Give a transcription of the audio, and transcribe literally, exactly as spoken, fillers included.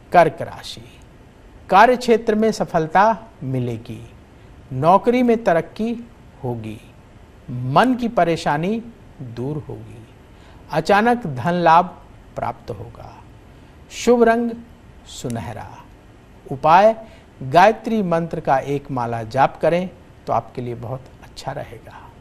कर्क राशि, कार्य क्षेत्र में सफलता मिलेगी, नौकरी में तरक्की होगी, मन की परेशानी दूर होगी, अचानक धन लाभ प्राप्त होगा। शुभ रंग सुनहरा। उपाय, गायत्री मंत्र का एक माला जाप करें तो आपके लिए बहुत अच्छा रहेगा।